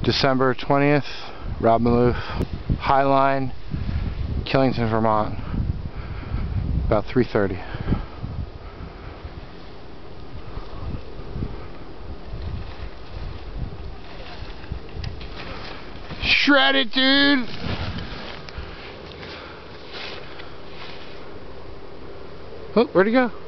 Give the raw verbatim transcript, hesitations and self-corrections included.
December twentieth, Rob Maloof, Highline, Killington, Vermont, about three thirty. Shred it, dude! Oh, where'd he go?